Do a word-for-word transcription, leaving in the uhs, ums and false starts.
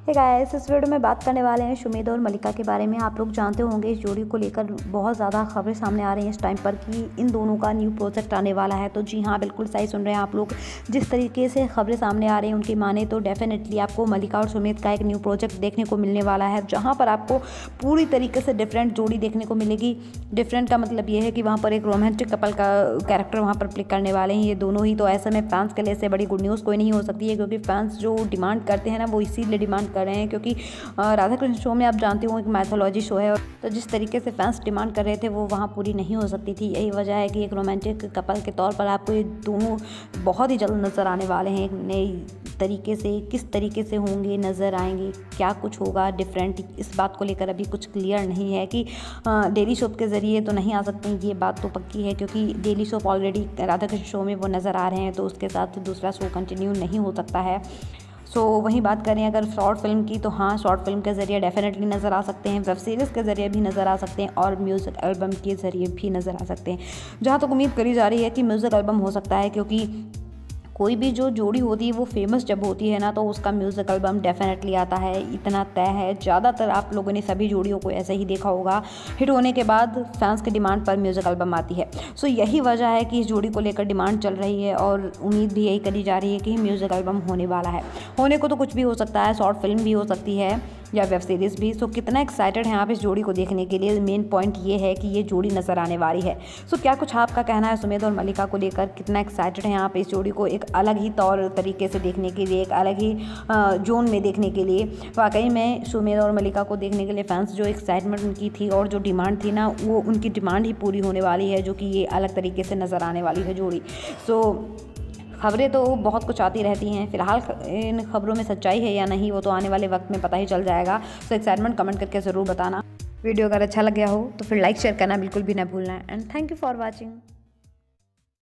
Hey guys, इस video में बात करने वाले हैं शुमेद और मलिका के बारे में। आप लोग जानते होंगे इस जोड़ी को लेकर बहुत ज़्यादा खबरें सामने आ रही हैं इस टाइम पर कि इन दोनों का न्यू प्रोजेक्ट आने वाला है। तो जी हाँ, बिल्कुल सही सुन रहे हैं आप लोग। जिस तरीके से खबरें सामने आ रही हैं उनकी माने तो डेफिनेटली आपको मलिका और शुमेद का एक न्यू प्रोजेक्ट देखने को मिलने वाला है, जहाँ पर आपको पूरी तरीके से डिफरेंट जोड़ी देखने को मिलेगी। डिफरेंट का मतलब ये है कि वहाँ पर एक रोमांटिक कपल का कैरेक्टर वहाँ पर प्ले करने वाले हैं ये दोनों ही। तो ऐसे में फैंस के लिए से बड़ी गुड न्यूज़ कोई नहीं हो सकती है, क्योंकि फैंस जो डिमांड करते हैं ना वो इसीलिए डिमांड कर रहे हैं क्योंकि राधा कृष्ण शो में आप जानते हो एक मैथोलॉजी शो है, तो जिस तरीके से फैंस डिमांड कर रहे थे वो वहाँ पूरी नहीं हो सकती थी। यही वजह है कि एक रोमांटिक कपल के तौर पर आपको ये दोनों बहुत ही जल्द नज़र आने वाले हैं। एक नई तरीके से किस तरीके से होंगे, नज़र आएंगे, क्या कुछ होगा डिफरेंट, इस बात को लेकर अभी कुछ क्लियर नहीं है कि डेली शो के ज़रिए तो नहीं आ सकते हैं, ये बात तो पक्की है क्योंकि daily show already Radha Krishna show में वो नज़र आ रहे हैं, तो उसके साथ दूसरा शो कंटिन्यू नहीं हो सकता है। सो so, वहीं बात करें अगर शॉर्ट फिल्म की, तो हाँ, शॉर्ट फिल्म के ज़रिए डेफिनेटली नज़र आ सकते हैं, वेब सीरीज़ के ज़रिए भी नज़र आ सकते हैं और म्यूज़िक एल्बम के ज़रिए भी नज़र आ सकते हैं। जहाँ तक तो उम्मीद करी जा रही है कि म्यूज़िक एल्बम हो सकता है, क्योंकि कोई भी जो जोड़ी होती है वो फेमस जब होती है ना तो उसका म्यूज़िक एल्बम डेफिनेटली आता है, इतना तय है। ज़्यादातर आप लोगों ने सभी जोड़ियों को ऐसे ही देखा होगा, हिट होने के बाद फैंस के डिमांड पर म्यूज़िक एल्बम आती है। सो यही वजह है कि इस जोड़ी को लेकर डिमांड चल रही है और उम्मीद भी यही करी जा रही है कि म्यूज़िक एल्बम होने वाला है। होने को तो कुछ भी हो सकता है, शॉर्ट फिल्म भी हो सकती है या वेब सीरीज़ भी। सो कितना एक्साइटेड हैं आप इस जोड़ी को देखने के लिए, मेन पॉइंट ये है कि ये जोड़ी नज़र आने वाली है। सो क्या कुछ आपका कहना है शुमेद और मलिका को लेकर, कितना एक्साइटेड हैं आप इस जोड़ी को एक अलग ही तौर तरीके से देखने के लिए, एक अलग ही जोन में देखने के लिए। वाकई में शुमेद और मलिका को देखने के लिए फैंस जो एक्साइटमेंट उनकी थी और जो डिमांड थी ना, वो उनकी डिमांड ही पूरी होने वाली है, जो कि ये अलग तरीके से नज़र आने वाली है जोड़ी। सो खबरें तो बहुत कुछ आती रहती हैं, फिलहाल इन खबरों में सच्चाई है या नहीं वो तो आने वाले वक्त में पता ही चल जाएगा। सो एक्साइटमेंट कमेंट करके ज़रूर बताना। वीडियो अगर अच्छा लग गया हो तो फिर लाइक शेयर करना बिल्कुल भी ना भूलना। And thank you for watching.